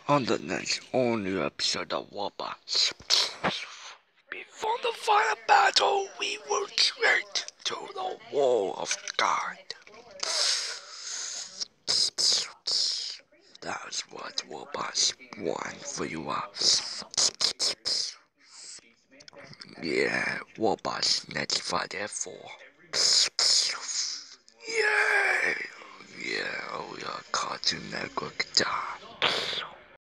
On the next all-new episode of Wobots. Before the final battle, we will straight to the wall of God. That's what Wobots want for you all. Yeah, Wobots next Friday 4. Yeah, oh yeah, Cartoon Network time.